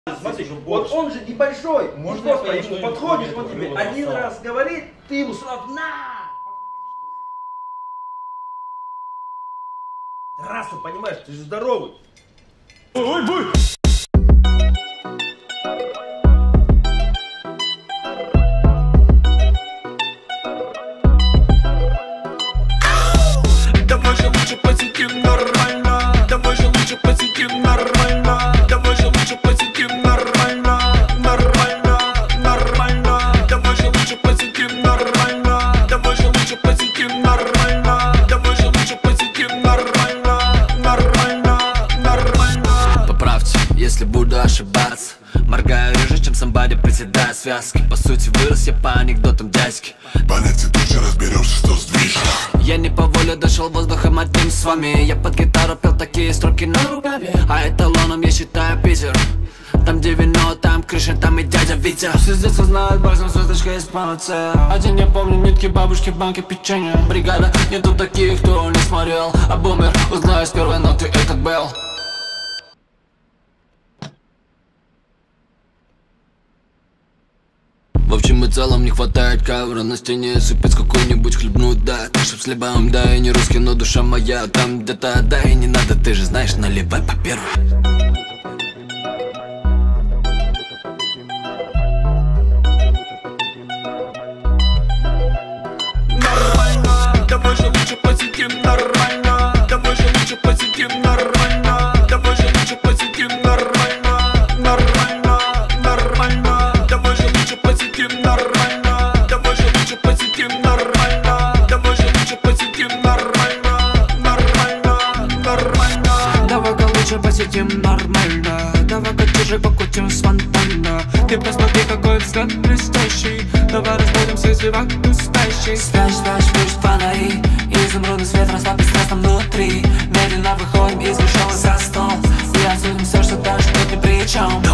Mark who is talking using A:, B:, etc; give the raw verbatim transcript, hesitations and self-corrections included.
A: Смотри, вот он же небольшой, можно ты просто ему подходишь, он тебе один раз говорит, ты ему сразу на! Раз ты понимаешь, ты же здоровый. Ой, бой!
B: Давай же лучше посидим нормально. Давай же лучше посидим нормально. Давай же лучше посидим нормально. Нормально, нормально. Давай же лучше посидим нормально. Давай же лучше посидим нормально. Давай же лучше посидим нормально. Нормально, нормально.
C: Поправьте, если буду ошибаться. Моргаю реже, чем самбади, приседая связки. По сути, вырос я по анекдотам дядьки.
D: Понятия души, разберешься, что сдвижет.
C: Я не по воле дышал воздухом одним с вами. Я под гитару пел такие строки на рукаве. А эталоном я считаю Питер. Там где вино, там крыша, там и дядя Витя. Все с детства знают, базом звездочка из панацея. Один я помню, нитки, бабушки, банки, печенье. Бригада, нету таких, кто не смотрел. А бумер, узнаю с первой ноты этот Белл. В общем и целом не хватает кавера на стене. Сыпать какой-нибудь хлебнуть, да. Так чтоб с хлебом, да, и не русский, но душа моя там где-то, да, и не надо, ты же знаешь, наливай по первой.
B: Нормально, давай же лучше посидим нормально. Давай же лучше посидим нормально. Давай же лучше посидим нормально. Нормально, нормально. Давай же лучше посидим нормально. Давай же лучше посидим нормально. Давай же лучше посидим нормально. Нормально, нормально.
C: Давай-ка лучше посидим нормально. Давай-ка чужой покутим спонтанно. Ты посмотри, какой взгляд блестящий. Давай разбудимся, зевак настоящий. Спящ, спящ, пусть фонари. Изумрудный свет расслабит страстно внутри. Медленно выходим из решеток за стол и обсудим все, что даже тут ни при чем.